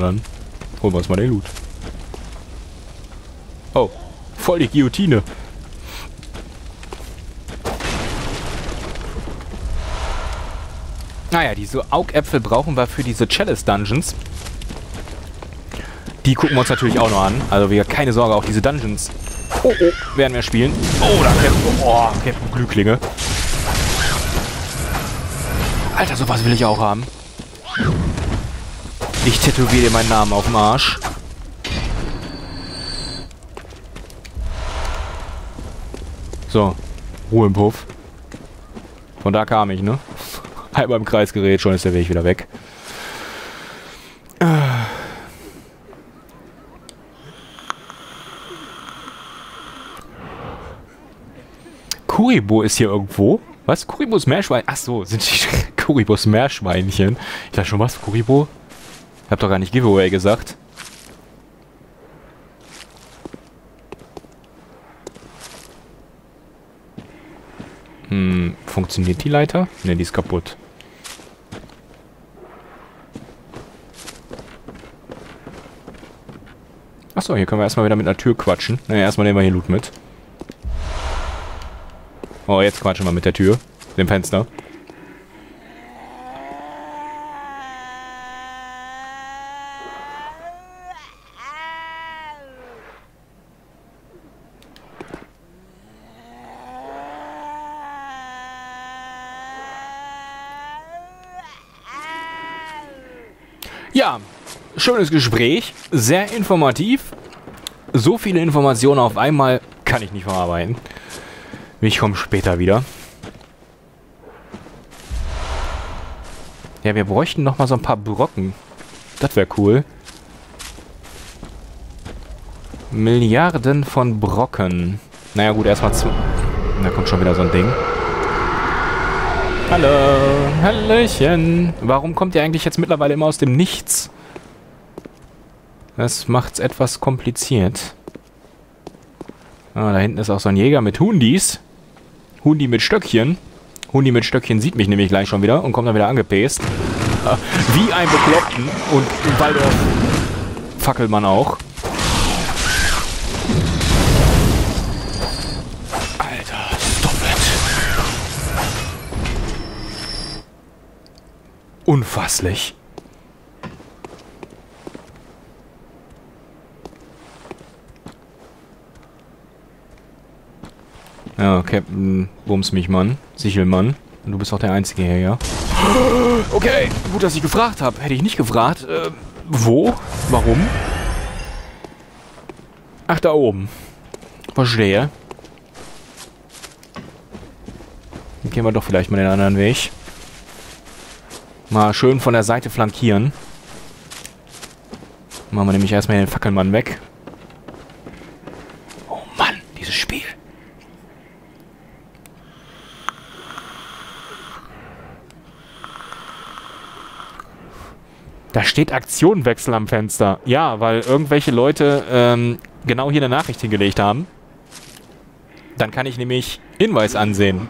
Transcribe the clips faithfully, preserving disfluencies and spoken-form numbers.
dann holen wir uns mal den Loot. Oh, voll die Guillotine. Naja, diese Augäpfel brauchen wir für diese Chalice Dungeons. Die gucken wir uns natürlich auch noch an. Also wir keine Sorge, auch diese Dungeons oh, oh, werden wir spielen. Oh, da kämpfen, oh, kämpfen Glühklinge. Alter, sowas will ich auch haben. Ich tätowiere dir meinen Namen auf dem Arsch. So, Ruhe im Puff. Von da kam ich, ne? Halber im Kreis gerät, schon ist der Weg wieder weg. Kuribo ist hier irgendwo. Was? Kuribos Meerschwein? Ach so, sind die Kuribos Meerschweinchen. Ich dachte schon, was? Kuribo? Ich hab doch gar nicht Giveaway gesagt. Hm, funktioniert die Leiter? Ne, die ist kaputt. Achso, hier können wir erstmal wieder mit einer Tür quatschen. Ne, erstmal nehmen wir hier Loot mit. Oh, jetzt quatschen wir mit der Tür. Dem Fenster. Ja, schönes Gespräch, sehr informativ. So viele Informationen auf einmal kann ich nicht verarbeiten. Ich komme später wieder. Ja, wir bräuchten noch mal so ein paar Brocken. Das wäre cool. Milliarden von Brocken. Naja gut, erstmal zu... Da kommt schon wieder so ein Ding. Hallo, Hallöchen. Warum kommt ihr eigentlich jetzt mittlerweile immer aus dem Nichts? Das macht's etwas kompliziert. Ah, da hinten ist auch so ein Jäger mit Hundis. Hundi mit Stöckchen. Hundi mit Stöckchen sieht mich nämlich gleich schon wieder und kommt dann wieder angepäst. Ah, wie ein Bekloppten. Und im Waldorf Fackelmann auch. Alter, stop it. Unfasslich. Ja, Captain Bums mich, Mann. Sichelmann. Und du bist auch der Einzige hier, ja? Okay, gut, dass ich gefragt habe. Hätte ich nicht gefragt. Äh, wo? Warum? Ach, da oben. Verstehe. Dann gehen wir doch vielleicht mal den anderen Weg. Mal schön von der Seite flankieren. Machen wir nämlich erstmal den Fackelmann weg. Oh Mann, dieses Spiel. Da steht Aktionenwechsel am Fenster. Ja, weil irgendwelche Leute ähm, genau hier eine Nachricht hingelegt haben. Dann kann ich nämlich Hinweis ansehen.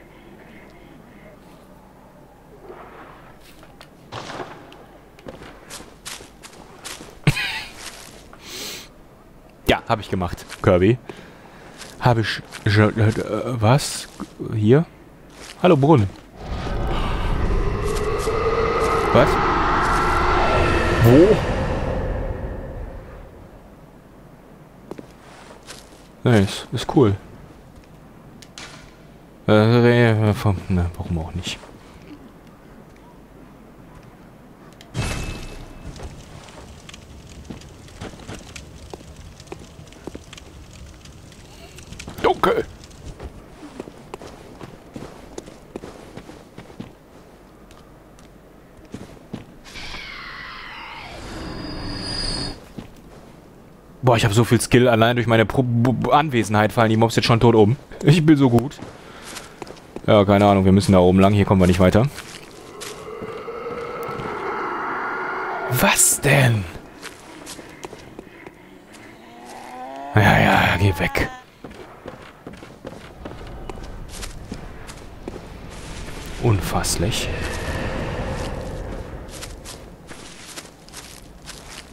Ja, habe ich gemacht, Kirby. Habe ich... Äh, was? Hier? Hallo, Brunnen. Was? Wo? Nice, ist cool. Äh, äh, na, warum auch nicht? Dunkel! Boah, ich habe so viel Skill. Allein durch meine Pro B Anwesenheit fallen die Mobs jetzt schon tot um. Ich bin so gut. Ja, keine Ahnung. Wir müssen da oben lang. Hier kommen wir nicht weiter. Was denn? Ja, ja, geh weg. Unfasslich.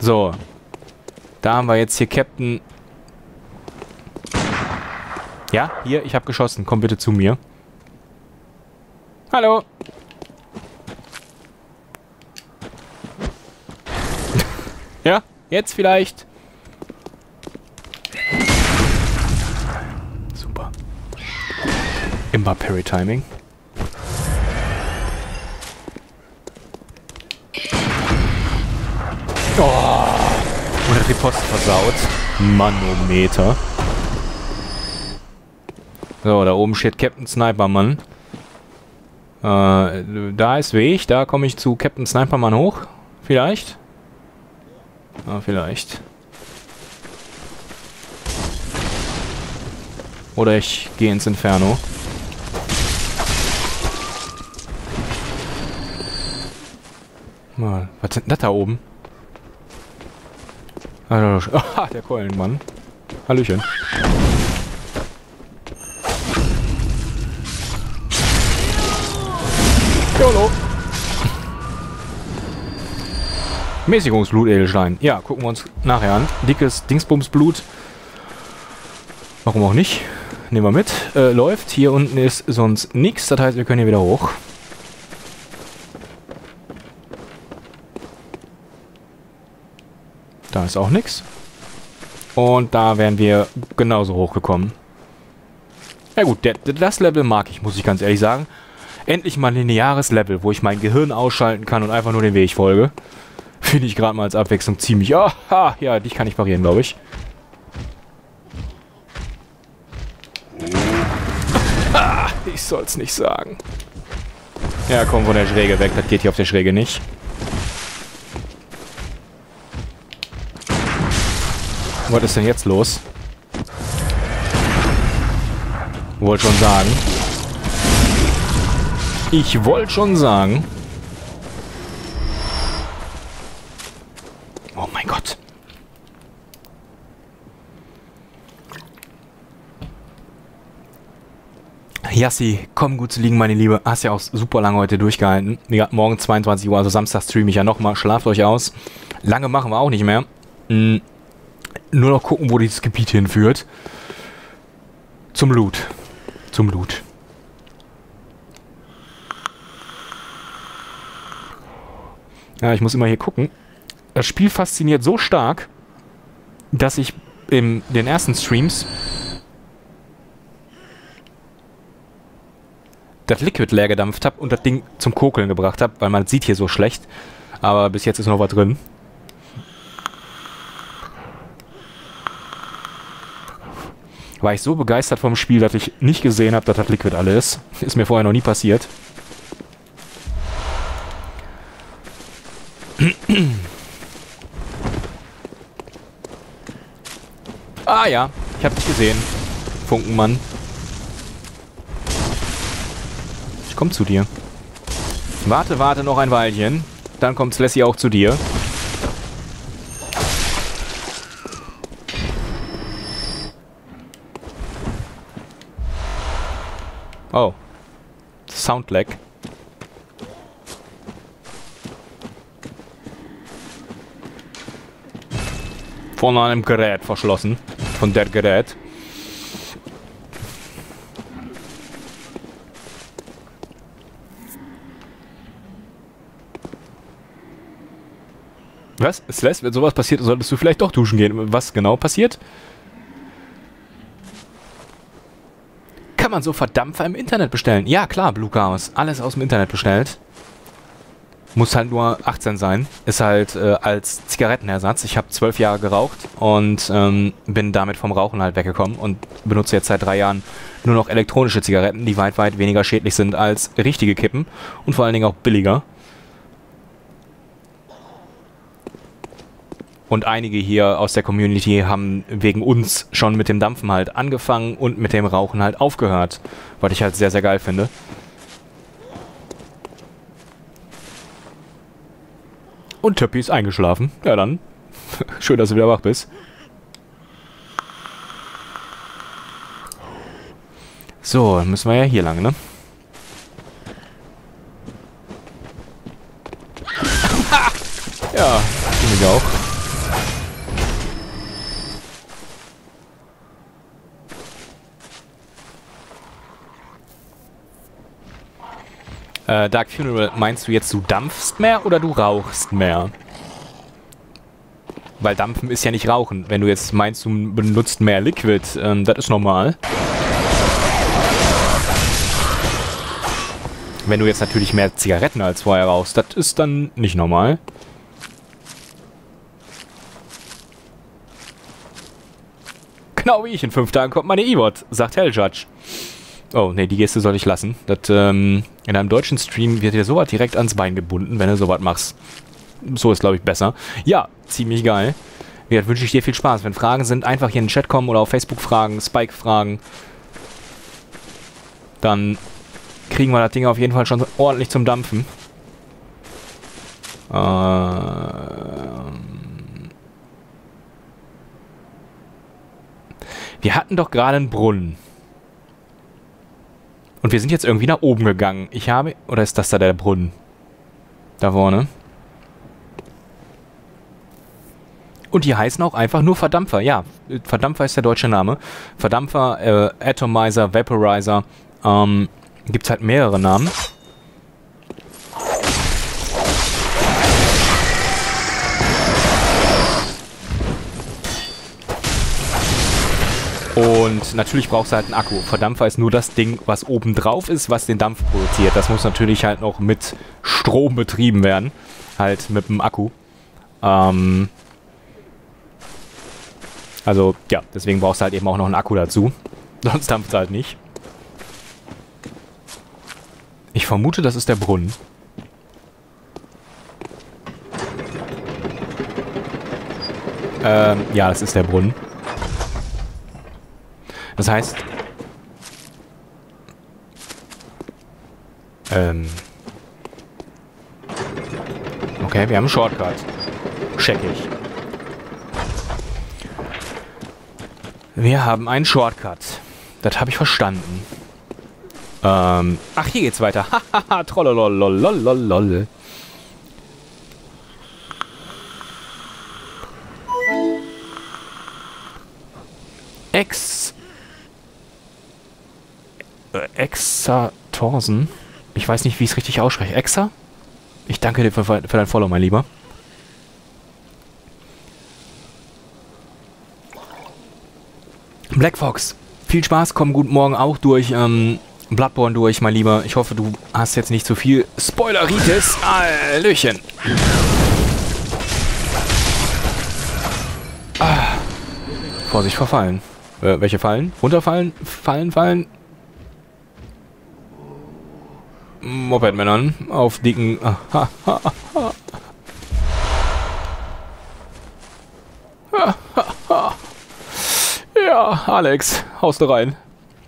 So. Da haben wir jetzt hier Captain... Ja, hier, ich habe geschossen. Komm bitte zu mir. Hallo. Ja, jetzt vielleicht. Super. Immer Parry-Timing. Oh. Und hat die Post versaut. Manometer. So, da oben steht Captain Snipermann. Äh, da ist Weg. Da komme ich zu Captain Snipermann hoch. Vielleicht. Ah, vielleicht. Oder ich gehe ins Inferno. Mal, was ist denn das da oben? Ah, der Keulenmann. Hallöchen. YOLO. Mäßigungsblut, Edelstein. Ja, gucken wir uns nachher an. Dickes Dingsbumsblut. Warum auch nicht? Nehmen wir mit. Äh, läuft. Hier unten ist sonst nichts. Das heißt, wir können hier wieder hoch. Da ist auch nichts. Und da wären wir genauso hochgekommen. Ja gut, der, das Level mag ich, muss ich ganz ehrlich sagen. Endlich mal ein lineares Level, wo ich mein Gehirn ausschalten kann und einfach nur den Weg folge. Finde ich gerade mal als Abwechslung ziemlich... Aha, ja, dich kann ich parieren, glaube ich. Ah, ich soll's nicht sagen. Ja, komm von der Schräge weg. Das geht hier auf der Schräge nicht. Was ist denn jetzt los? Wollte schon sagen. Ich wollte schon sagen. Oh mein Gott. Yassi, komm gut zu liegen, meine Liebe. Hast ja auch super lange heute durchgehalten. Ja, morgen zweiundzwanzig Uhr, also Samstag streame ich ja nochmal. Schlaft euch aus. Lange machen wir auch nicht mehr. Hm. Nur noch gucken, wo dieses Gebiet hinführt. Zum Loot. Zum Loot. Ja, ich muss immer hier gucken. Das Spiel fasziniert so stark, dass ich in den ersten Streams das Liquid leer gedampft habe und das Ding zum Kokeln gebracht habe, weil man sieht hier so schlecht. Aber bis jetzt ist noch was drin. War ich so begeistert vom Spiel, dass ich nicht gesehen habe, dass das Liquid alle ist. Ist mir vorher noch nie passiert. Ah ja, ich hab dich gesehen. Funkenmann. Ich komm zu dir. Warte, warte noch ein Weilchen. Dann kommt Slessie auch zu dir. Oh. Soundlag. Von einem Gerät verschlossen. Von der Gerät. Was? Celeste, wenn sowas passiert, solltest du vielleicht doch duschen gehen. Was genau passiert? Kann man so Verdampfer im Internet bestellen? Ja, klar, Blue Chaos. Alles aus dem Internet bestellt. Muss halt nur achtzehn sein. Ist halt äh, als Zigarettenersatz. Ich habe zwölf Jahre geraucht und ähm, bin damit vom Rauchen halt weggekommen und benutze jetzt seit drei Jahren nur noch elektronische Zigaretten, die weit, weit weniger schädlich sind als richtige Kippen und vor allen Dingen auch billiger. Und einige hier aus der Community haben wegen uns schon mit dem Dampfen halt angefangen und mit dem Rauchen halt aufgehört. Was ich halt sehr, sehr geil finde. Und Töppi ist eingeschlafen. Ja dann. Schön, dass du wieder wach bist. So, dann müssen wir ja hier lang, ne? Ja, finde ich auch. Äh, Dark Funeral, meinst du jetzt, du dampfst mehr oder du rauchst mehr? Weil Dampfen ist ja nicht Rauchen. Wenn du jetzt meinst, du benutzt mehr Liquid, ähm, das ist normal. Wenn du jetzt natürlich mehr Zigaretten als vorher rauchst, das ist dann nicht normal. Genau wie ich, in fünf Tagen kommt meine E-Bot, sagt Helljudge. Oh, ne, die Geste soll ich lassen. Das, ähm, in einem deutschen Stream wird dir sowas direkt ans Bein gebunden, wenn du sowas machst. So ist, glaube ich, besser. Ja, ziemlich geil. Ja, wünsche ich dir viel Spaß. Wenn Fragen sind, einfach hier in den Chat kommen oder auf Facebook fragen, Spike fragen. Dann kriegen wir das Ding auf jeden Fall schon ordentlich zum Dampfen. Ähm wir hatten doch gerade einen Brunnen. Und wir sind jetzt irgendwie nach oben gegangen. Ich habe... Oder ist das da der Brunnen? Da vorne. Und die heißen auch einfach nur Verdampfer. Ja, Verdampfer ist der deutsche Name. Verdampfer, äh, Atomizer, Vaporizer. Ähm, gibt es halt mehrere Namen. Und natürlich brauchst du halt einen Akku. Verdampfer ist nur das Ding, was oben drauf ist, was den Dampf produziert. Das muss natürlich halt noch mit Strom betrieben werden. Halt mit dem Akku. Ähm... Also, ja, deswegen brauchst du halt eben auch noch einen Akku dazu. Sonst dampft es halt nicht. Ich vermute, das ist der Brunnen. Ähm, ja, das ist der Brunnen. Das heißt... Ähm... Okay, wir haben einen Shortcut. Check ich. Wir haben einen Shortcut. Das habe ich verstanden. Ähm, ach, hier geht's weiter. Hahaha, trollolololololol. Ex... Äh, Exatorsen? Ich weiß nicht, wie ich es richtig ausspreche. Exa? Ich danke dir für, für dein Follow, mein Lieber. Black Fox, viel Spaß, komm guten Morgen auch durch ähm, Bloodborne durch, mein Lieber. Ich hoffe, du hast jetzt nicht zu viel Spoileritis. Hallöchen. Ah. Vorsicht vor Fallen. Äh, welche Fallen? Runterfallen? Fallen, fallen? Mopedmännern auf dicken... Ah, ha, ha, ha. Ha, ha, ha. Ja, Alex, haust du rein.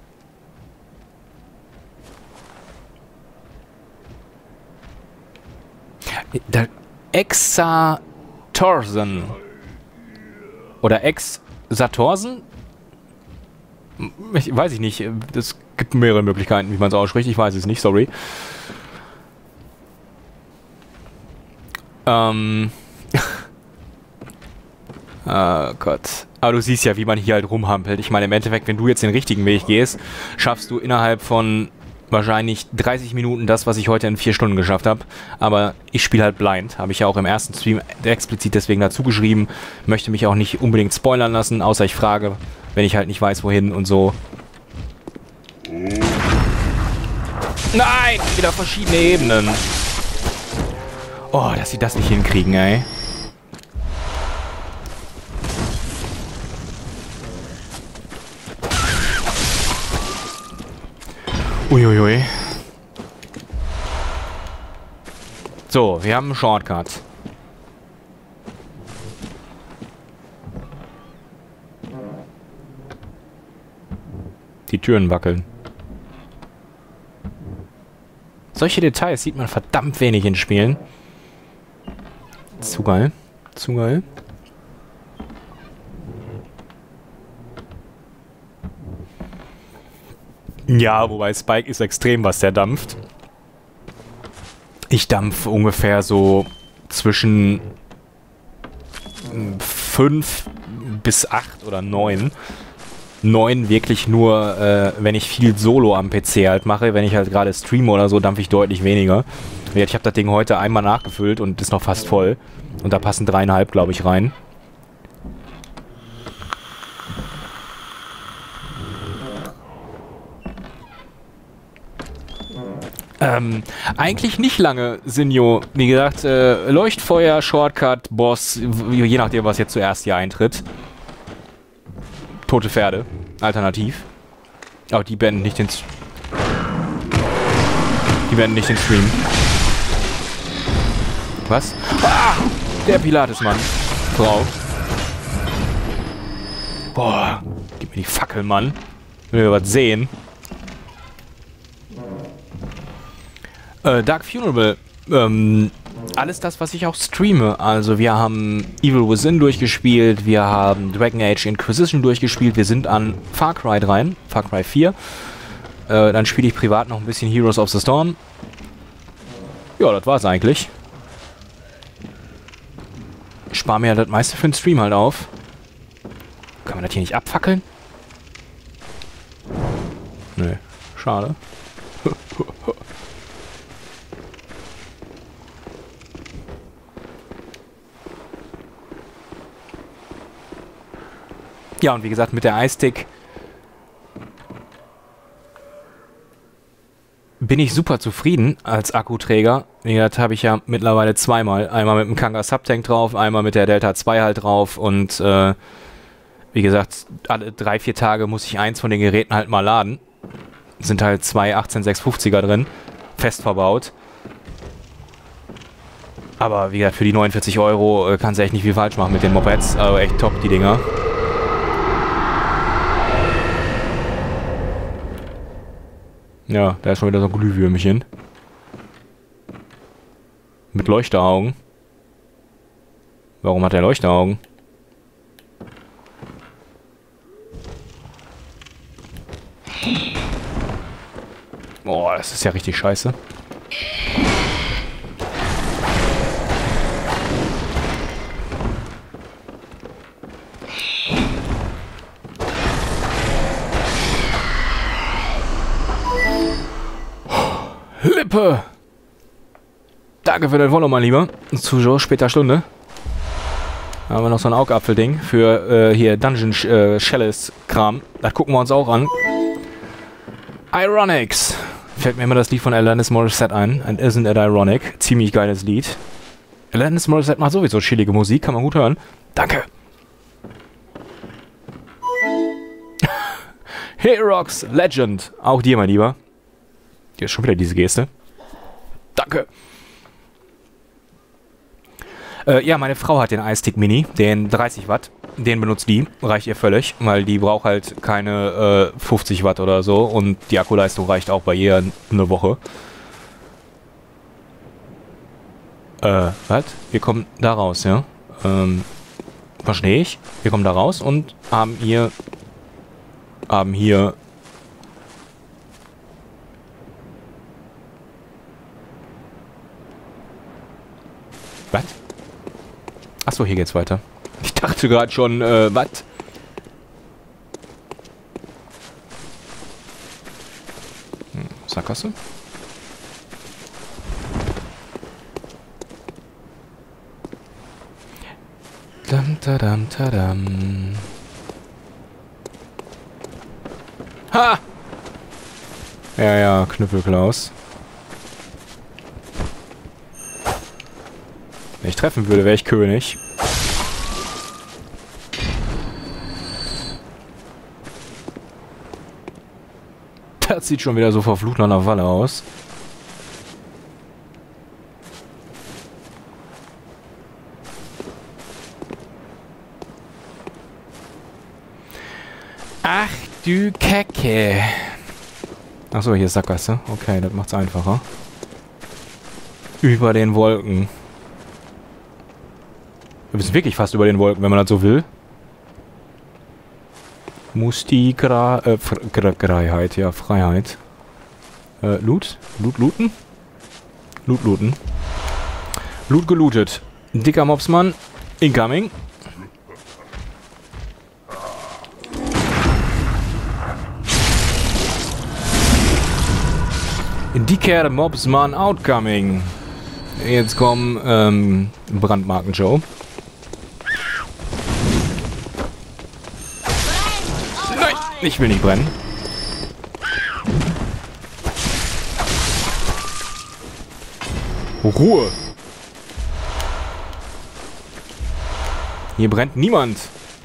Der Exatorsen. Oder Exatorsen? Ich, weiß ich nicht. Es gibt mehrere Möglichkeiten, wie man es ausspricht. Ich weiß es nicht, sorry. Ähm... Oh Gott. Aber du siehst ja, wie man hier halt rumhampelt. Ich meine, im Endeffekt, wenn du jetzt den richtigen Weg gehst, schaffst du innerhalb von wahrscheinlich dreißig Minuten das, was ich heute in vier Stunden geschafft habe. Aber ich spiele halt blind. Habe ich ja auch im ersten Stream explizit deswegen dazu geschrieben. Möchte mich auch nicht unbedingt spoilern lassen, außer ich frage, wenn ich halt nicht weiß, wohin und so. Nein! Wieder verschiedene Ebenen. Oh, dass sie das nicht hinkriegen, ey. Uiuiui. So, wir haben einen Shortcut. Die Türen wackeln. Solche Details sieht man verdammt wenig in Spielen. Zu geil. Zu geil. Ja, wobei Spike ist extrem, was der dampft. Ich dampfe ungefähr so zwischen fünf bis acht oder neun. neun wirklich nur, äh, wenn ich viel Solo am P C halt mache. Wenn ich halt gerade streame oder so, dampfe ich deutlich weniger. Ich habe das Ding heute einmal nachgefüllt und ist noch fast voll. Und da passen dreieinhalb, glaube ich, rein. Ähm, eigentlich nicht lange, Sinjo. Wie gesagt, äh, Leuchtfeuer, Shortcut, Boss, je nachdem, was jetzt zuerst hier eintritt. Tote Pferde, alternativ. Aber die beenden nicht den... Die beenden nicht den Stream. Was? Ah! Der Pilates-Mann. Frau. Boah. Gib mir die Fackel, Mann. Will wir was sehen. Äh, Dark Funeral. Ähm, alles das, was ich auch streame. Also wir haben Evil Within durchgespielt, wir haben Dragon Age Inquisition durchgespielt, wir sind an Far Cry rein, Far Cry vier. Äh, dann spiele ich privat noch ein bisschen Heroes of the Storm. Ja, das war's eigentlich. Ich spare mir ja das meiste für den Stream halt auf. Kann man das hier nicht abfackeln? Nö, schade. Ja, und wie gesagt, mit der iStick bin ich super zufrieden als Akkuträger. Wie gesagt, habe ich ja mittlerweile zweimal. Einmal mit dem Kanga Subtank drauf, einmal mit der Delta zwei halt drauf. Und äh, wie gesagt, alle drei, vier Tage muss ich eins von den Geräten halt mal laden. Sind halt zwei achtzehn sechshundertfünfziger drin, fest verbaut. Aber wie gesagt, für die neunundvierzig Euro äh, kannst du echt nicht viel falsch machen mit den Mopeds. Also echt top, die Dinger. Ja, da ist schon wieder so ein Glühwürmchen. Mit Leuchteraugen. Warum hat er Leuchteraugen? Boah, das ist ja richtig scheiße. Lippe! Danke für dein Follow, mein Lieber. Zu so später Stunde. Da haben wir noch so ein Augapfel-Ding für äh, hier Dungeon äh, Chalice Kram. Das gucken wir uns auch an. Ironics. Fällt mir immer das Lied von Alanis Morissette ein. And Isn't It Ironic? Ziemlich geiles Lied. Alanis Morissette macht sowieso chillige Musik, kann man gut hören. Danke. Herox Legend. Auch dir, mein Lieber. Hier ist schon wieder diese Geste. Danke. Äh, ja, meine Frau hat den iStick Mini, den dreißig Watt. Den benutzt die. Reicht ihr völlig, weil die braucht halt keine äh, fünfzig Watt oder so. Und die Akkuleistung reicht auch bei ihr eine Woche. Äh, was? Wir kommen da raus, ja? Ähm, verstehe ich. Wir kommen da raus und haben hier... haben hier... Was? Achso, hier geht's weiter. Ich dachte gerade schon, äh, was? Hm, Sackgasse? Dam, tadam, tadam. Ha! Ja, ja, Knüppelklaus. Wenn ich treffen würde, wäre ich König. Das sieht schon wieder so verflucht nach einer Walle aus. Ach du Kacke. Achso, hier ist Sackgasse. Okay, das macht's einfacher. Über den Wolken. Wir sind wirklich fast über den Wolken, wenn man das so will. Muss die Gra äh, Gra Freiheit, ja, Freiheit. Äh, Loot? Loot looten? Loot looten. Loot gelootet. Dicker Mobsmann. Incoming. Care Mobsman outcoming. Jetzt kommen ähm, Brandmarken-Show. Nein, ich will nicht brennen. Ruhe. Hier brennt niemand.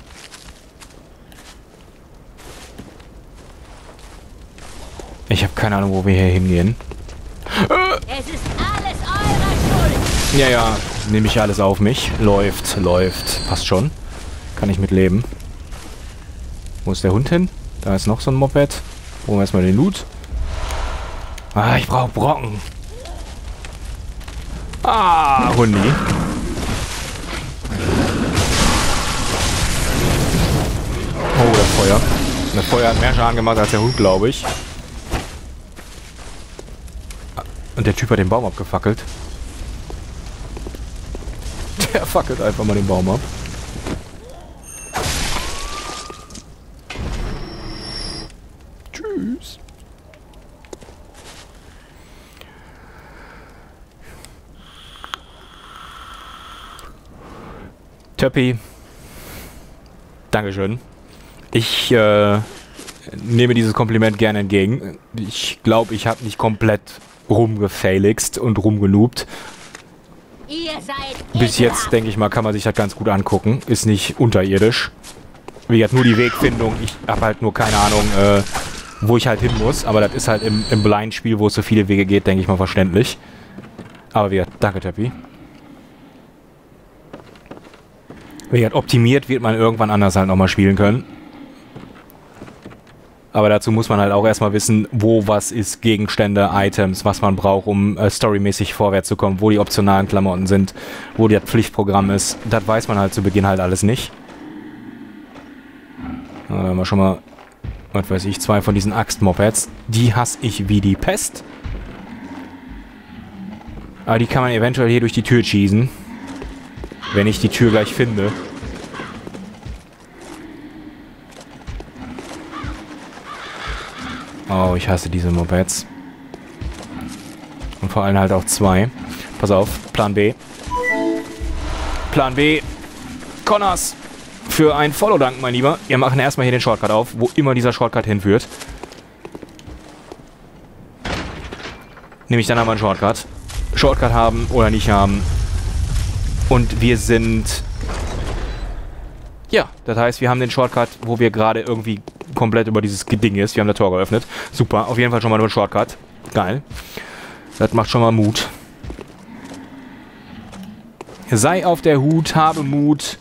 Ich habe keine Ahnung, wo wir hier hingehen. Es ist alles eure Schuld. Ja, ja, nehme ich alles auf mich. Läuft, läuft. Passt schon. Kann ich mit leben. Wo ist der Hund hin? Da ist noch so ein Moped. Holen wir erstmal den Loot. Ah, ich brauche Brocken. Ah, Hundi. Oh, das Feuer. Das Feuer hat mehr Schaden gemacht als der Hund, glaube ich. Und der Typ hat den Baum abgefackelt. Der fackelt einfach mal den Baum ab. Tschüss. Töppi. Dankeschön. Ich äh, nehme dieses Kompliment gerne entgegen. Ich glaube, ich habe nicht komplett rumgefailixt und rumgenoobt. Ihr seid Bis jetzt, denke ich mal, kann man sich das ganz gut angucken. Ist nicht unterirdisch. Wie gesagt, nur die Wegfindung. Ich habe halt nur keine Ahnung, äh, wo ich halt hin muss. Aber das ist halt im, im Blind-Spiel, wo es so viele Wege geht, denke ich mal, verständlich. Aber wie gesagt, danke, Töppi. Wie gesagt, optimiert wird man irgendwann anders halt nochmal spielen können. Aber dazu muss man halt auch erstmal wissen, wo was ist, Gegenstände, Items, was man braucht, um äh, storymäßig vorwärts zu kommen, wo die optionalen Klamotten sind, wo das Pflichtprogramm ist. Das weiß man halt zu Beginn halt alles nicht. Da haben wir schon mal, was weiß ich, zwei von diesen Axt-Mopeds. Die hasse ich wie die Pest. Aber die kann man eventuell hier durch die Tür schießen. Wenn ich die Tür gleich finde. Oh, ich hasse diese Mopeds. Und vor allem halt auch zwei. Pass auf, Plan B. Plan B. Connors. Für ein Follow danken, mein Lieber. Wir machen erstmal hier den Shortcut auf, wo immer dieser Shortcut hinführt. Nehme ich dann aber einen Shortcut. Shortcut haben oder nicht haben. Und wir sind... Ja, das heißt, wir haben den Shortcut, wo wir gerade irgendwie komplett über dieses Ding ist. Wir haben das Tor geöffnet. Super, auf jeden Fall schon mal nur ein Shortcut. Geil. Das macht schon mal Mut. Sei auf der Hut, habe Mut.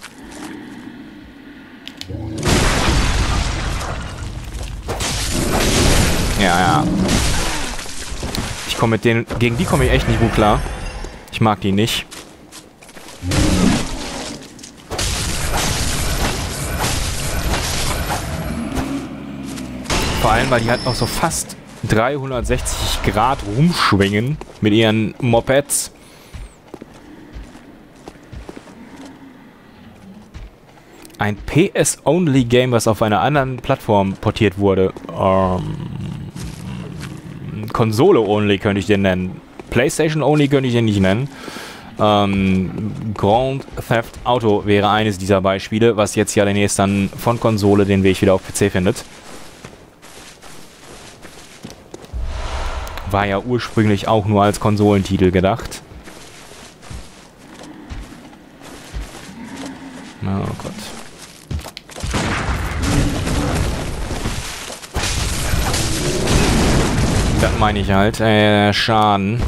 Ja, ja. Ich komme mit denen... Gegen die komme ich echt nicht gut klar. Ich mag die nicht. Vor allem, weil die halt auch so fast dreihundertsechzig Grad rumschwingen mit ihren Mopeds. Ein P S-Only-Game, was auf einer anderen Plattform portiert wurde. Ähm, Konsole-Only könnte ich den nennen. PlayStation-Only könnte ich den nicht nennen. Ähm, Grand Theft Auto wäre eines dieser Beispiele, was jetzt ja demnächst dann von Konsole den Weg wieder auf P C findet. War ja ursprünglich auch nur als Konsolentitel gedacht. Oh Gott. Das meine ich halt. Äh, Schaden.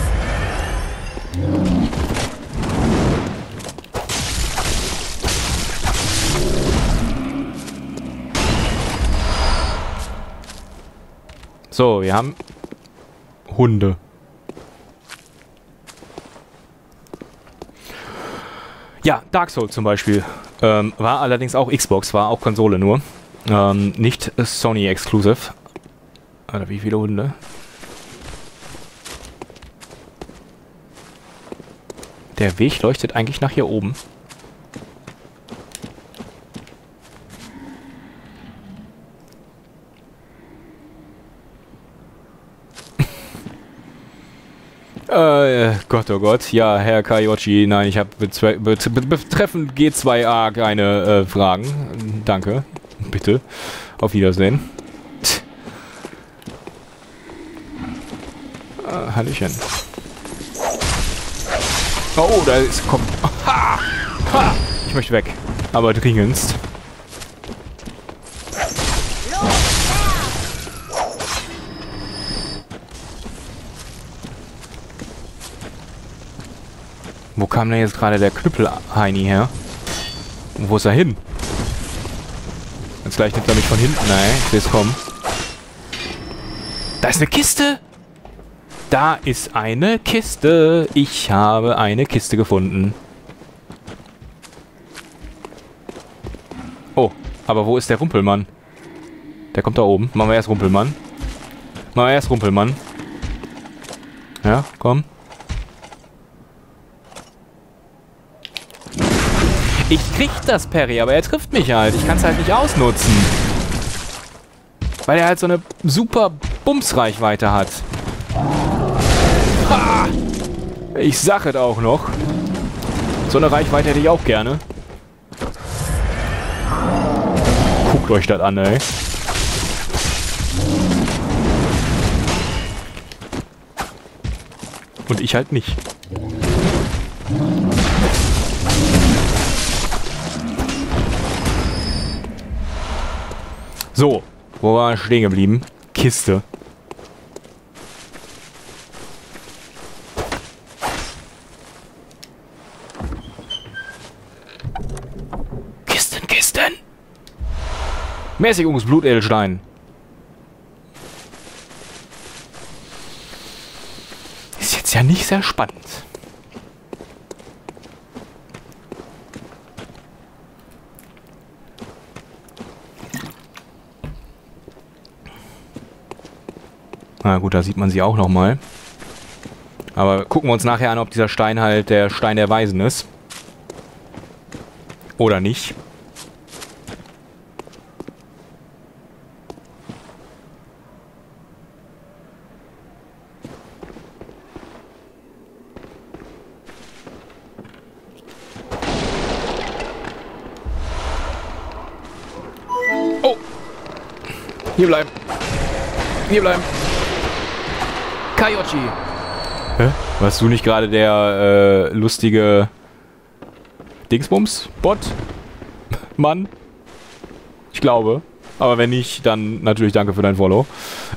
So, wir haben Hunde. Ja, Dark Souls zum Beispiel. Ähm, war allerdings auch Xbox, war auch Konsole nur. Ähm, nicht Sony Exclusive. Alter, wie viele Hunde? Der Weg leuchtet eigentlich nach hier oben. Äh, Gott, oh Gott. Ja, Herr Kaiochi, nein, ich habe betreffend G zwei A keine äh, Fragen. Danke. Bitte. Auf Wiedersehen. Äh, Hallöchen. Oh, da ist... Komm. Ha! Ha! Ich möchte weg. Aber dringendst. Wo kam denn jetzt gerade der Knüppel-Heini her? Und wo ist er hin? Jetzt gleich nimmt er mich von hinten. Nein, ich sehe es kommen. Da ist eine Kiste! Da ist eine Kiste. Ich habe eine Kiste gefunden. Oh, aber wo ist der Rumpelmann? Der kommt da oben. Machen wir erst Rumpelmann. Machen wir erst Rumpelmann. Ja, komm. Ich krieg das Parry, aber er trifft mich halt. Ich kann es halt nicht ausnutzen. Weil er halt so eine super Bumsreichweite hat. Ha! Ich sag es auch noch. So eine Reichweite hätte ich auch gerne. Guckt euch das an, ey. Und ich halt nicht. So, wo war stehen geblieben? Kiste. Kisten, Kisten. Mäßigungsblutedelstein. Ist jetzt ja nicht sehr spannend. Na gut, da sieht man sie auch nochmal. Aber gucken wir uns nachher an, ob dieser Stein halt der Stein der Weisen ist. Oder nicht. Oh! Hier bleiben. Hier bleiben. Kaiochi. Hä? Warst du nicht gerade der äh, lustige Dingsbums-Bot? Mann? Ich glaube. Aber wenn nicht, dann natürlich danke für dein Follow.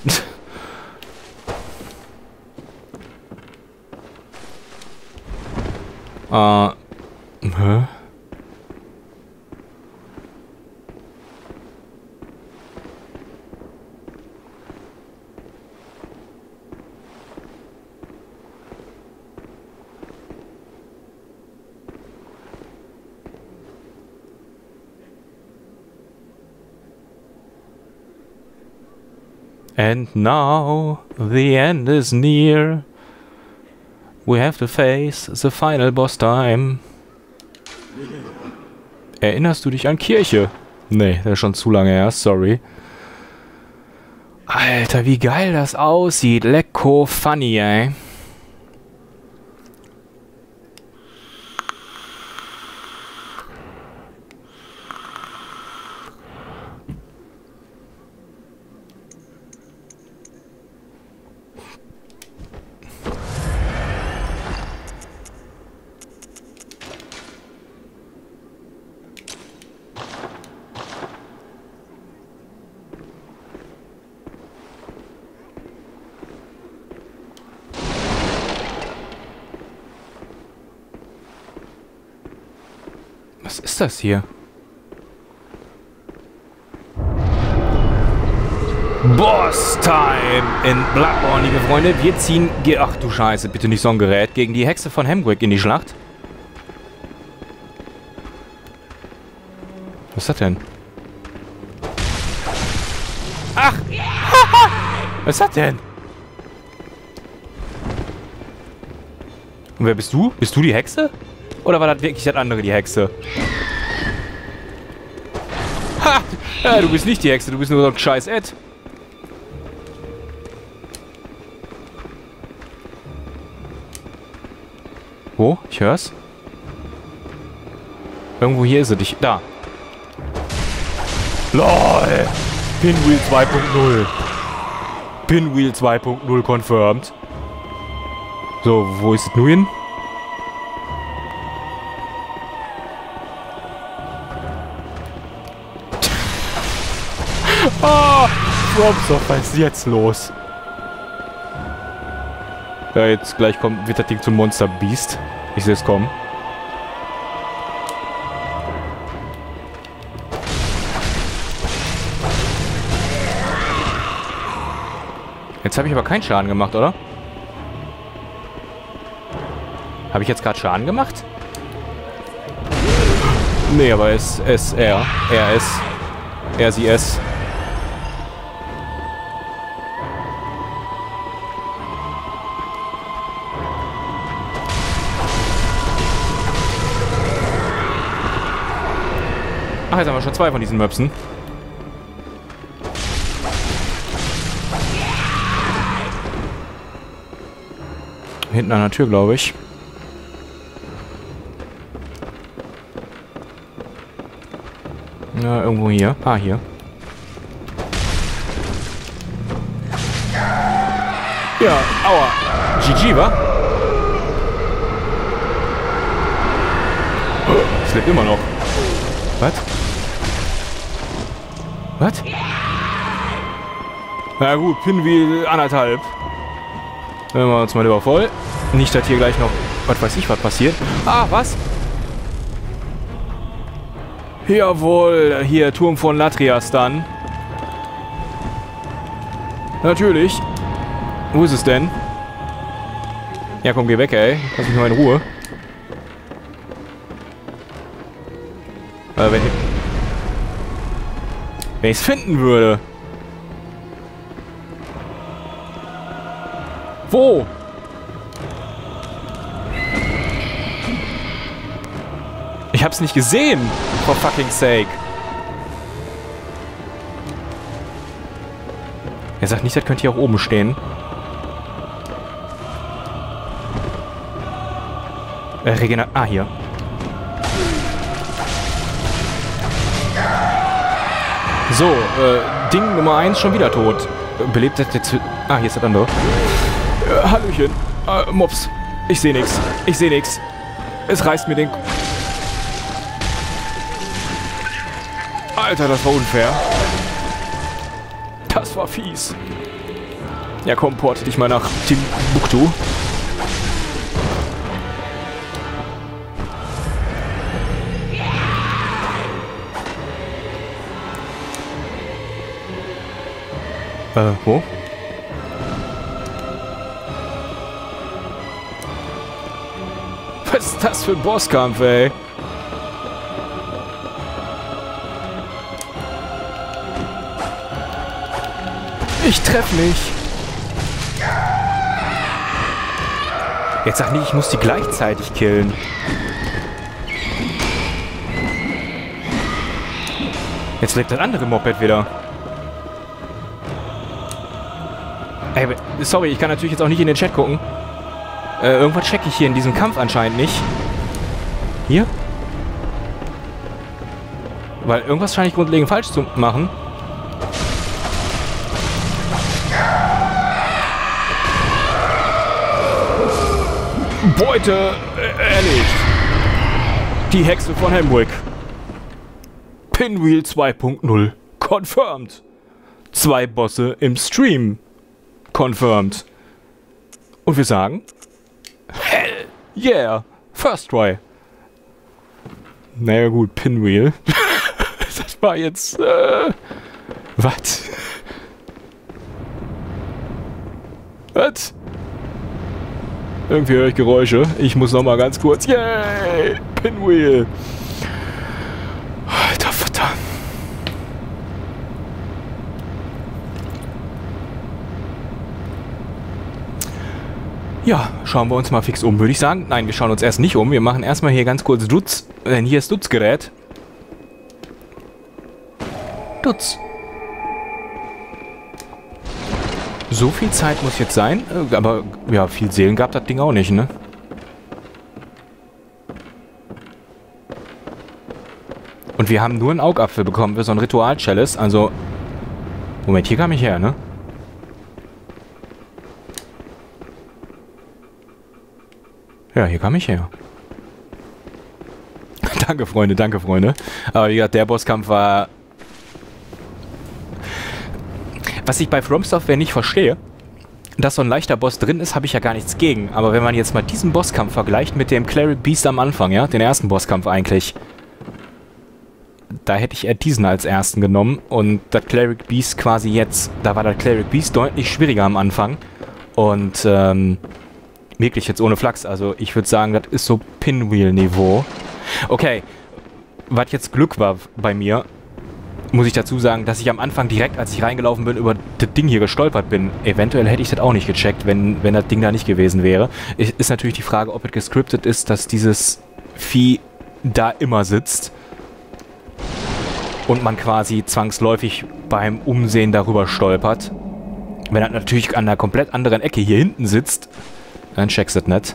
äh. Hä? And now the end is near. We have to face the final boss time. Erinnerst du dich an Kirche? Nee, das ist schon zu lange her, sorry. Alter, wie geil das aussieht. Lecko funny, ey. Was ist das hier? Boss Time in Bloodborne, liebe Freunde. Wir ziehen... Ge Ach du Scheiße, bitte nicht so ein Gerät. Gegen die Hexe von Hemgwick in die Schlacht. Was ist das denn? Ach! Was ist das denn? Und wer bist du? Bist du die Hexe? Oder war das wirklich das andere, die Hexe? Ha! Ja, du bist nicht die Hexe, du bist nur so ein scheiß Ed. Wo? Ich hör's. Irgendwo hier ist er. Dich. Da. LOL. Pinwheel zwei Punkt null. Pinwheel zwei Punkt null confirmed. So, wo ist es nun hin? Ah! FromSoft, was ist jetzt los? Ja, jetzt gleich kommt, wird das Ding zum Monster Beast. Ich sehe es kommen. Jetzt habe ich aber keinen Schaden gemacht, oder? Habe ich jetzt gerade Schaden gemacht? Nee, aber es, es, er, er, es, er, sie, es. Ach, jetzt haben wir schon zwei von diesen Möpsen. Hinten an der Tür, glaube ich. Na, irgendwo hier. Ah, hier. Ja, aua. G G, wa? Es lebt immer noch. Was? Was? Na gut, Pinwheel anderthalb. Nehmen wir uns mal lieber voll. Nicht, dass hier gleich noch, was weiß ich, was passiert. Ah, was? Jawohl, hier, Turm von Latrias dann. Natürlich. Wo ist es denn? Ja, komm, geh weg, ey. Lass mich mal in Ruhe. Äh, wenn ich... Wenn ich es finden würde. Wo? Ich hab's nicht gesehen. For fucking sake. Er sagt nicht, das könnte hier auch oben stehen. Äh, Regener... Ah, hier. So, äh, Ding Nummer eins schon wieder tot. Belebt das jetzt... Ah, hier ist das andere. Äh, Hallöchen. Äh, Mops. Ich seh nix. Ich seh nix. Es reißt mir den... Alter, das war unfair. Das war fies. Ja, komm, porte dich mal nach Timbuktu. Äh, wo? Was ist das für ein Bosskampf, ey? Ich treffe nicht. Jetzt sag nicht, ich muss die gleichzeitig killen. Jetzt lebt das andere Moped wieder. Ey, sorry, ich kann natürlich jetzt auch nicht in den Chat gucken. Äh, irgendwas checke ich hier in diesem Kampf anscheinend nicht. Hier? Weil irgendwas scheine ich grundlegend falsch zu machen. Beute äh, erledigt. Die Hexe von Hemwick. Pinwheel zwei Punkt null. Confirmed. Zwei Bosse im Stream. Confirmed. Und wir sagen... Hell yeah. First try. Naja gut, Pinwheel. Das war jetzt... Äh, was? Was? Irgendwie höre ich Geräusche. Ich muss noch mal ganz kurz... Yay! Pinwheel! Alter Vater. Ja, schauen wir uns mal fix um, würde ich sagen. Nein, wir schauen uns erst nicht um. Wir machen erstmal hier ganz kurz Dutz. Denn hier ist Dutzgerät. Dutz. So viel Zeit muss jetzt sein. Aber ja, viel Seelen gab das Ding auch nicht, ne? Und wir haben nur einen Augapfel bekommen für so ein Ritual-Chalice. Also... Moment, hier kam ich her, ne? Ja, hier kam ich her. Danke, Freunde, danke, Freunde. Aber wie gesagt, der Bosskampf war... Was ich bei From Software nicht verstehe, dass so ein leichter Boss drin ist, habe ich ja gar nichts gegen. Aber wenn man jetzt mal diesen Bosskampf vergleicht mit dem Cleric Beast am Anfang, ja, den ersten Bosskampf eigentlich, da hätte ich eher diesen als ersten genommen. Und das Cleric Beast quasi jetzt, da war das Cleric Beast deutlich schwieriger am Anfang. Und, ähm, wirklich jetzt ohne Flachs. Also ich würde sagen, das ist so Pinwheel-Niveau. Okay, was jetzt Glück war bei mir, muss ich dazu sagen, dass ich am Anfang direkt, als ich reingelaufen bin, über das Ding hier gestolpert bin. Eventuell hätte ich das auch nicht gecheckt, wenn, wenn das Ding da nicht gewesen wäre. Es ist natürlich die Frage, ob es gescriptet ist, dass dieses Vieh da immer sitzt und man quasi zwangsläufig beim Umsehen darüber stolpert. Wenn er natürlich an einer komplett anderen Ecke hier hinten sitzt, dann checkst du das nicht.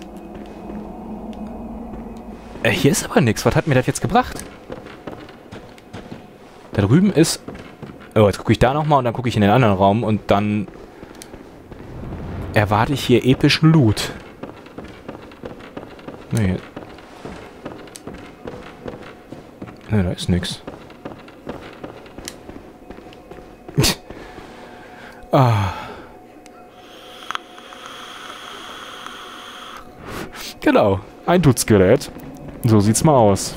Äh, hier ist aber nichts. Was hat mir das jetzt gebracht? Da drüben ist... Oh, jetzt gucke ich da nochmal und dann gucke ich in den anderen Raum und dann erwarte ich hier epischen Loot. Nee. Nee, da ist nichts. Ah. Genau, ein Dutzgerät. So sieht's mal aus.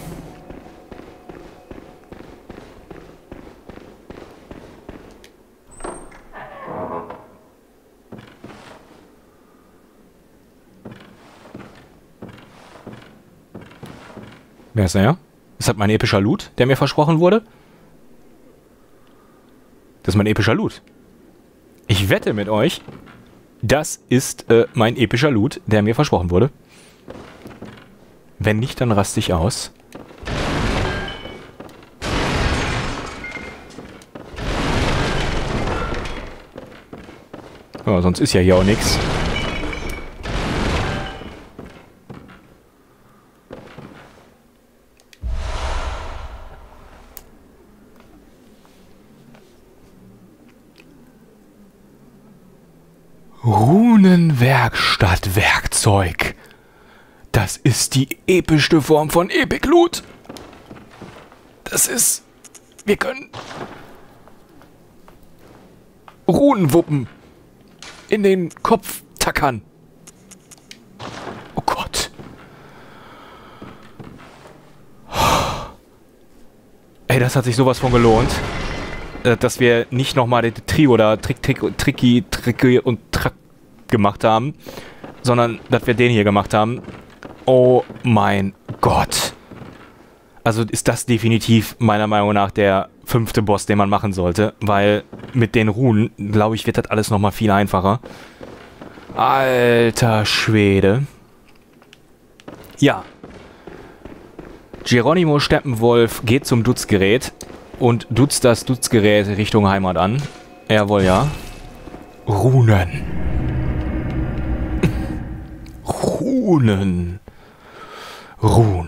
Wer ist er? Ist das mein epischer Loot, der mir versprochen wurde? Das ist mein epischer Loot. Ich wette mit euch, das ist äh, mein epischer Loot, der mir versprochen wurde. Wenn nicht, dann raste ich aus. Ja, sonst ist ja hier auch nichts. Runenwerkstatt Werkzeug. Das ist die epischste Form von Epic Loot. Das ist... Wir können... Runenwuppen in den Kopf tackern. Oh Gott. Ey, das hat sich sowas von gelohnt. Dass wir nicht nochmal den Trio da Trick, Trick, Tricky, Tricky und Track gemacht haben, sondern dass wir den hier gemacht haben. Oh mein Gott. Also ist das definitiv meiner Meinung nach der fünfte Boss, den man machen sollte, weil mit den Runen, glaube ich, wird das alles nochmal viel einfacher. Alter Schwede. Ja. Geronimo Steppenwolf geht zum Dutzgerät und dutzt das Dutzgerät Richtung Heimat an. Jawohl, ja. Runen. Runen. Runen.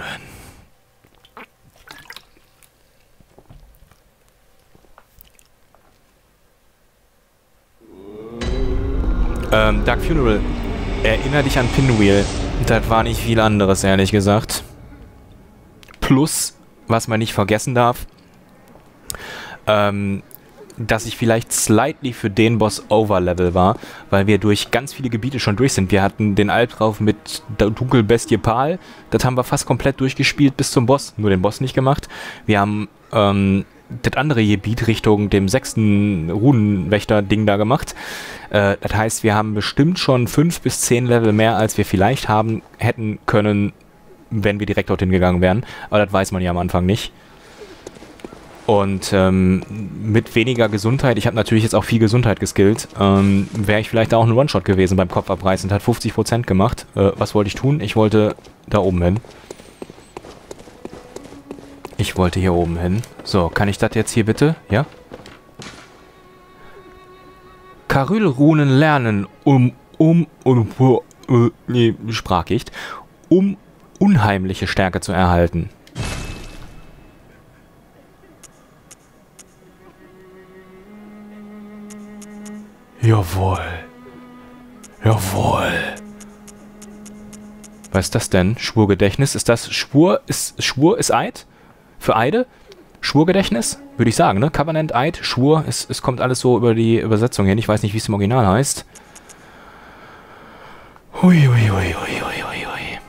Ähm, Dark Funeral. Erinner dich an Pinwheel. Das war nicht viel anderes, ehrlich gesagt. Plus, was man nicht vergessen darf, ähm, dass ich vielleicht slightly für den Boss Overlevel war, weil wir durch ganz viele Gebiete schon durch sind. Wir hatten den Albtraum mit der Dunkelbestie Pal, das haben wir fast komplett durchgespielt bis zum Boss, nur den Boss nicht gemacht. Wir haben ähm, das andere Gebiet Richtung dem sechsten Runenwächter-Ding da gemacht. Äh, das heißt, wir haben bestimmt schon fünf bis zehn Level mehr, als wir vielleicht haben hätten können, wenn wir direkt dorthin gegangen wären. Aber das weiß man ja am Anfang nicht. Und ähm, mit weniger Gesundheit, ich habe natürlich jetzt auch viel Gesundheit geskillt, ähm, wäre ich vielleicht auch ein One-Shot gewesen beim Kopfabreißen und hat fünfzig Prozent gemacht. Äh, was wollte ich tun? Ich wollte da oben hin. Ich wollte hier oben hin. So, kann ich das jetzt hier bitte? Ja? Karylrunen lernen, um, um, um, um uh, nee, Sprachgicht, um unheimliche Stärke zu erhalten. Jawohl. Jawohl. Was ist das denn? Schwurgedächtnis? Ist das Schwur? Ist Schwur ist Eid? Für Eide? Schwurgedächtnis? Würde ich sagen, ne? Covenant, Eid, Schwur. Es, es kommt alles so über die Übersetzung hin. Ich weiß nicht, wie es im Original heißt. Hui, hui, hui, hui, hui, hui, hui.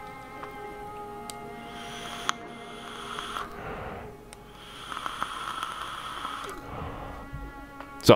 So.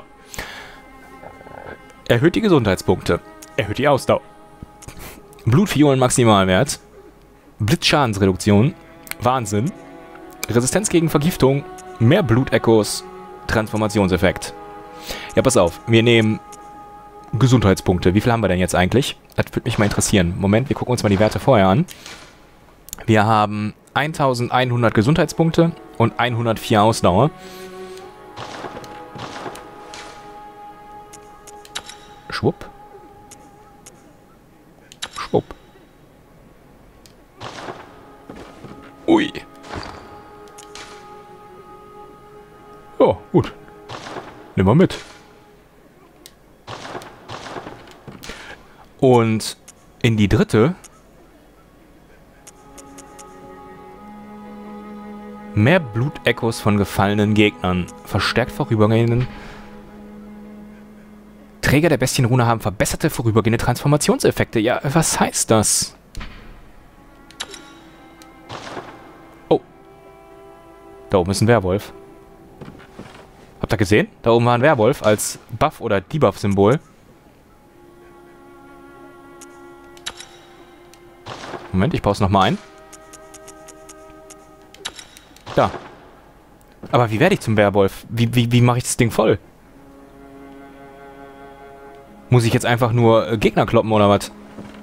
Erhöht die Gesundheitspunkte. Erhöht die Ausdauer. Blutviolen Maximalwert. Blitzschadensreduktion. Wahnsinn. Resistenz gegen Vergiftung. Mehr Blutechos. Transformationseffekt. Ja, pass auf. Wir nehmen Gesundheitspunkte. Wie viel haben wir denn jetzt eigentlich? Das würde mich mal interessieren. Moment, wir gucken uns mal die Werte vorher an. Wir haben eintausendeinhundert Gesundheitspunkte und hundertvier Ausdauer. Schwupp. Schwupp. Ui. Oh, gut. Nimm mal mit. Und in die dritte. Mehr Blutechos von gefallenen Gegnern. Verstärkt vorübergehenden. Träger der Bestienrune haben verbesserte vorübergehende Transformationseffekte. Ja, was heißt das? Oh. Da oben ist ein Werwolf. Habt ihr gesehen? Da oben war ein Werwolf als Buff- oder Debuff-Symbol. Moment, ich baue es nochmal ein. Da. Aber wie werde ich zum Werwolf? Wie, wie, wie mache ich das Ding voll? Muss ich jetzt einfach nur äh, Gegner kloppen oder was?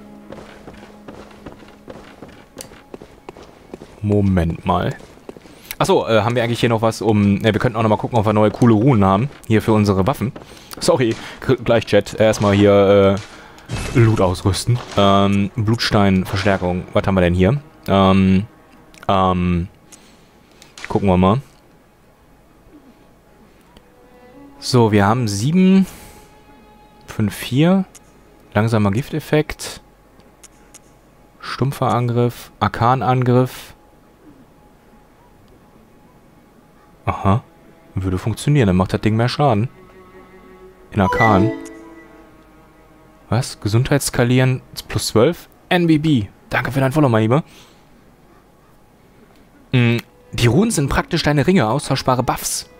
Moment mal. Achso, äh, haben wir eigentlich hier noch was um... Ne, wir könnten auch nochmal gucken, ob wir neue coole Runen haben. Hier für unsere Waffen. Sorry, gleich Chat. Erstmal hier äh, Loot ausrüsten. Ähm, Blutstein-Verstärkung. Was haben wir denn hier? Ähm, ähm... Gucken wir mal. So, wir haben sieben... fünf vier. Langsamer Gifteffekt. Stumpfer Angriff. Arkanangriff. Aha. Würde funktionieren. Dann macht das Ding mehr Schaden. In Arkan. Was? Gesundheitsskalieren plus zwölf? N B B. Danke für dein Follow, mein Lieber. Mhm. Die Runen sind praktisch deine Ringe, austauschbare Buffs.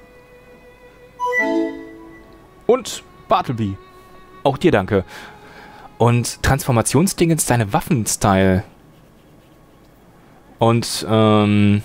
Und Bartleby. Auch dir danke. Und Transformationsdingens deine Waffenstyle. Und, ähm...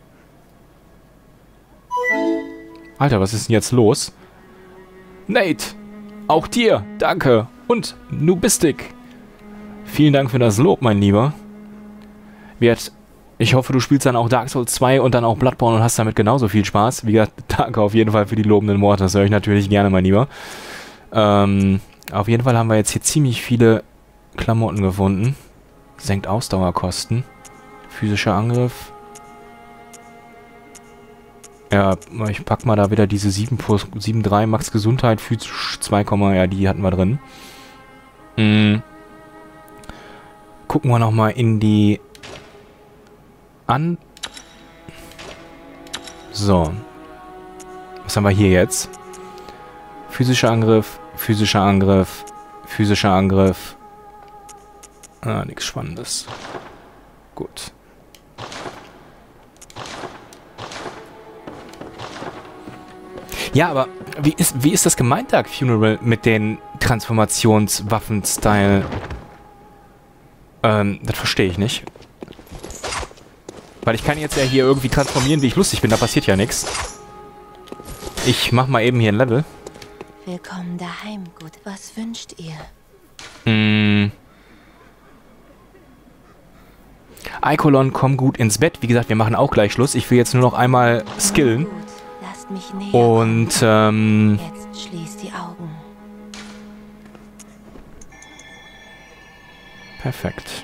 Alter, was ist denn jetzt los? Nate! Auch dir, danke. Und Nubistik. Vielen Dank für das Lob, mein Lieber. Wird... Ich hoffe, du spielst dann auch Dark Souls zwei und dann auch Bloodborne und hast damit genauso viel Spaß. Wie gesagt, danke auf jeden Fall für die lobenden Worte. Das höre ich natürlich gerne, mein Lieber. Ähm, auf jeden Fall haben wir jetzt hier ziemlich viele Klamotten gefunden. Senkt Ausdauerkosten. Physischer Angriff. Ja, ich pack mal da wieder diese sieben Komma drei Max Gesundheit, physisch zwei, ja, die hatten wir drin. Mhm. Gucken wir nochmal in die... an. So. Was haben wir hier jetzt? Physischer Angriff, physischer Angriff, physischer Angriff. Ah, nichts Spannendes. Gut. Ja, aber wie ist, wie ist das gemeint, Dark Funeral, mit den Transformationswaffen-Style? Ähm, das verstehe ich nicht. Weil ich kann jetzt ja hier irgendwie transformieren, wie ich lustig bin. Da passiert ja nichts. Ich mach mal eben hier ein Level. Willkommen daheim, gut. Was wünscht ihr? Mm. Ikolon, komm gut ins Bett. Wie gesagt, wir machen auch gleich Schluss. Ich will jetzt nur noch einmal skillen. Gut. Lasst mich näher. Und, ähm... Jetzt schließt die Augen. perfekt.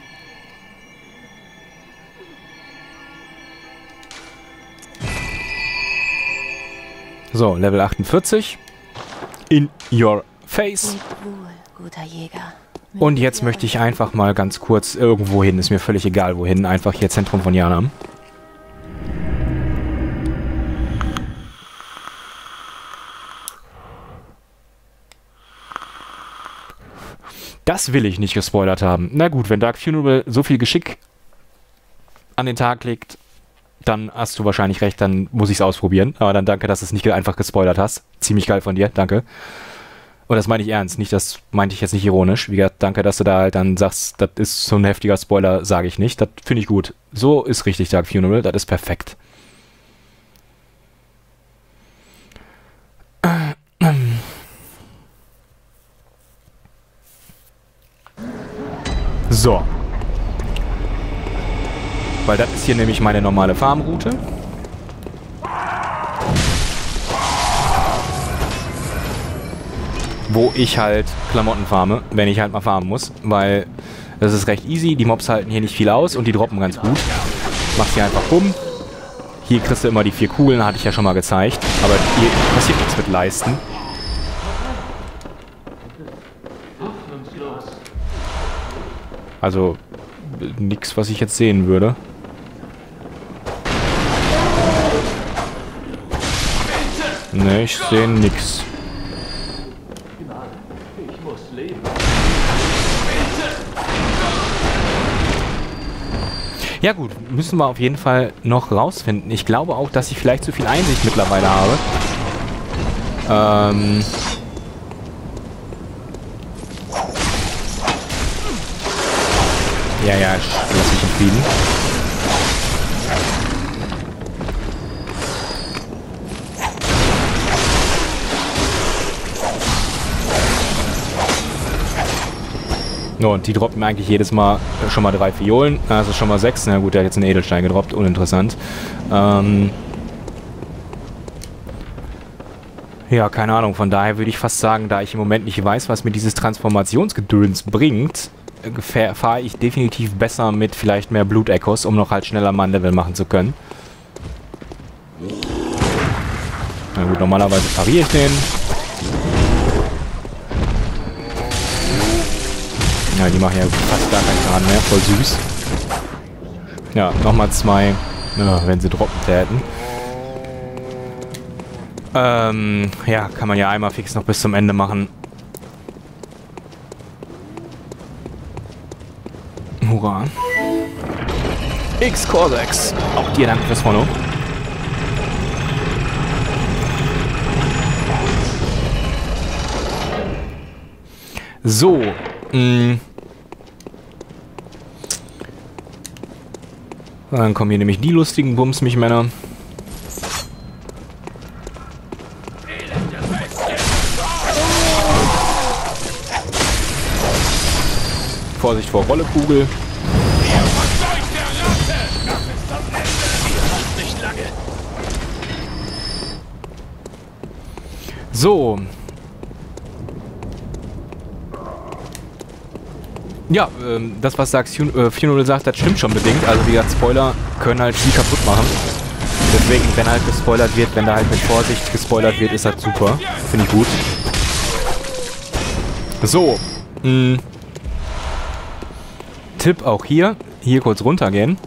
So, Level achtundvierzig. In your Face. Leb wohl, guter Jäger. Und jetzt möchte ich einfach mal ganz kurz irgendwo hin. Ist mir völlig egal wohin. Einfach hier Zentrum von Yharnam. Das will ich nicht gespoilert haben. Na gut, wenn Dark Funeral so viel Geschick an den Tag legt, dann hast du wahrscheinlich recht, dann muss ich es ausprobieren. Aber dann danke, dass du es nicht einfach gespoilert hast. Ziemlich geil von dir, danke. Und das meine ich ernst, nicht, das meinte ich jetzt nicht ironisch. Wie gesagt, danke, dass du da halt dann sagst, das ist so ein heftiger Spoiler, sage ich nicht. Das finde ich gut. So ist richtig, Dark Funeral, das ist perfekt. So. Weil das ist hier nämlich meine normale Farmroute. Wo ich halt Klamotten farme, wenn ich halt mal farmen muss. Weil das ist recht easy. Die Mobs halten hier nicht viel aus und die droppen ganz gut. Machst hier einfach bumm. Hier kriegst du immer die vier Kugeln, hatte ich ja schon mal gezeigt. Aber hier passiert nichts mit Leisten. Also nichts, was ich jetzt sehen würde. Ne, ich sehe nix. Ja gut, müssen wir auf jeden Fall noch rausfinden. Ich glaube auch, dass ich vielleicht zu viel Einsicht mittlerweile habe. Ähm... Ja, ja, lass mich in Frieden. No, und die droppen mir eigentlich jedes Mal schon mal drei Fiolen. Also schon mal sechs. Na gut, der hat jetzt einen Edelstein gedroppt. Uninteressant. Ähm ja, keine Ahnung. Von daher würde ich fast sagen, da ich im Moment nicht weiß, was mir dieses Transformationsgedöns bringt, fahre ich definitiv besser mit vielleicht mehr Blut-Echos, um noch halt schneller mal ein Level machen zu können. Na gut, normalerweise pariere ich den. Ja, die machen ja fast gar keinen Schaden mehr. Voll süß. Ja, nochmal zwei, ja, wenn sie droppen täten. Ähm, ja, kann man ja einmal fix noch bis zum Ende machen. Hurra. X-Cortex. Auch dir danke fürs Follow. So. Mh. Dann kommen hier nämlich die lustigen Bums, mich Männer. Vorsicht vor Rollekugel. So. Ja, ähm, das, was Dark Funeral sagt, das stimmt schon bedingt. Also wie gesagt, Spoiler können halt viel kaputt machen. Deswegen, wenn halt gespoilert wird, wenn da halt mit Vorsicht gespoilert wird, ist das super. Finde ich gut. So. Mh. Tipp auch hier. Hier kurz runtergehen.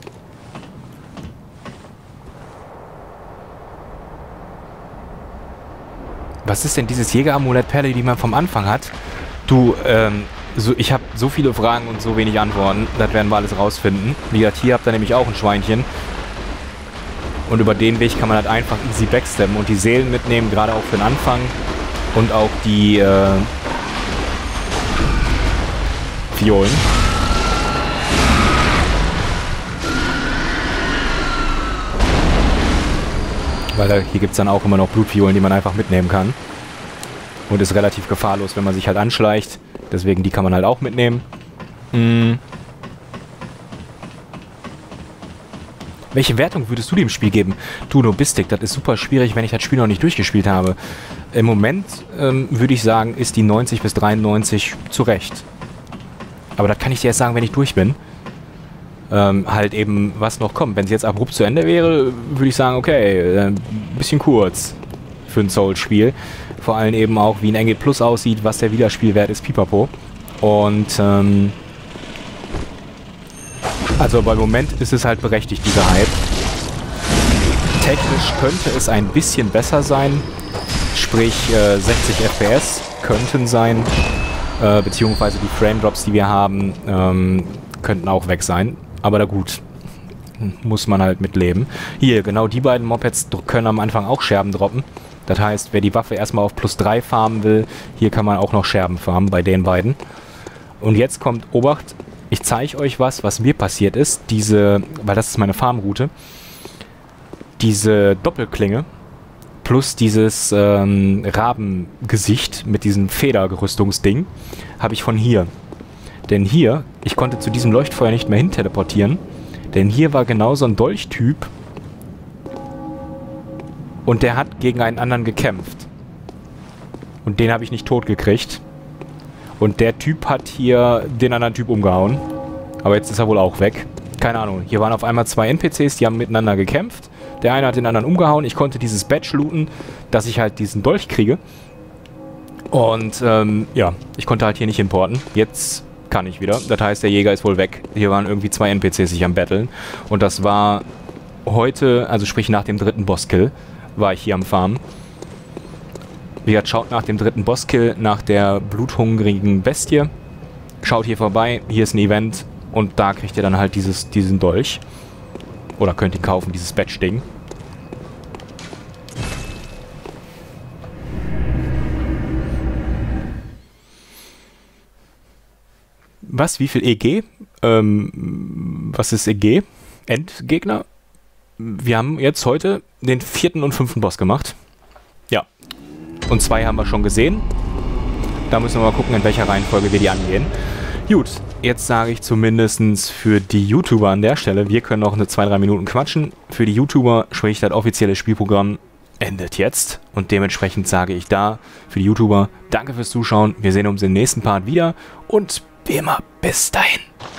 Was ist denn dieses Jäger-Amulett-Perle, die man vom Anfang hat? Du, ähm, so, ich habe so viele Fragen und so wenig Antworten. Das werden wir alles rausfinden. Wie gesagt, hier habt ihr nämlich auch ein Schweinchen. Und über den Weg kann man halt einfach easy backstabben und die Seelen mitnehmen, gerade auch für den Anfang. Und auch die, äh, Fiolen. Weil da, hier gibt es dann auch immer noch Blutfiolen, die man einfach mitnehmen kann. Und ist relativ gefahrlos, wenn man sich halt anschleicht. Deswegen, die kann man halt auch mitnehmen. Hm. Welche Wertung würdest du dem Spiel geben? Du, Nobistik, das ist super schwierig, wenn ich das Spiel noch nicht durchgespielt habe. Im Moment ähm, würde ich sagen, ist die neunzig bis dreiundneunzig zu Recht. Aber das kann ich dir erst sagen, wenn ich durch bin. Ähm, halt eben, was noch kommt. Wenn es jetzt abrupt zu Ende wäre, würde ich sagen, okay, äh, ein bisschen kurz. für ein Souls-Spiel. Vor allem eben auch, wie ein Engel Plus aussieht, was der Wiederspielwert ist, pipapo. Und, ähm... also beim Moment ist es halt berechtigt, dieser Hype. Technisch könnte es ein bisschen besser sein. Sprich, äh, sechzig F P S könnten sein. Äh, beziehungsweise die Frame Drops, die wir haben, ähm, könnten auch weg sein. Aber na gut, muss man halt mitleben. Hier, genau die beiden Mopeds können am Anfang auch Scherben droppen. Das heißt, wer die Waffe erstmal auf plus drei farmen will, hier kann man auch noch Scherben farmen bei den beiden. Und jetzt kommt, Obacht, ich zeige euch was, was mir passiert ist. Diese, weil das ist meine Farmroute. Diese Doppelklinge plus dieses ähm, Rabengesicht mit diesem Federgerüstungsding habe ich von hier. Denn hier, ich konnte zu diesem Leuchtfeuer nicht mehr hin teleportieren. Denn hier war genau so ein Dolchtyp. Und der hat gegen einen anderen gekämpft. Und den habe ich nicht tot gekriegt. Und der Typ hat hier den anderen Typ umgehauen. Aber jetzt ist er wohl auch weg. Keine Ahnung. Hier waren auf einmal zwei N P Cs, die haben miteinander gekämpft. Der eine hat den anderen umgehauen. Ich konnte dieses Badge looten, dass ich halt diesen Dolch kriege. Und ähm, ja, ich konnte halt hier nicht importen. Jetzt kann ich wieder. Das heißt, der Jäger ist wohl weg. Hier waren irgendwie zwei N P Cs sich am Battlen. Und das war heute, also sprich nach dem dritten Bosskill, war ich hier am Farmen. Wie gesagt, schaut nach dem dritten Bosskill, nach der bluthungrigen Bestie. Schaut hier vorbei, hier ist ein Event und da kriegt ihr dann halt dieses, diesen Dolch. Oder könnt ihn kaufen, dieses Badge-Ding. Was? Wie viel E G? Ähm, was ist E G? Endgegner? Wir haben jetzt heute den vierten und fünften Boss gemacht. Ja. Und zwei haben wir schon gesehen. Da müssen wir mal gucken, in welcher Reihenfolge wir die angehen. Gut, jetzt sage ich zumindest für die YouTuber an der Stelle, wir können noch eine zwei, drei Minuten quatschen. Für die YouTuber, sprich das offizielle Spielprogramm, endet jetzt. Und dementsprechend sage ich da für die YouTuber, danke fürs Zuschauen. Wir sehen uns im nächsten Part wieder. Und wie immer, bis dahin.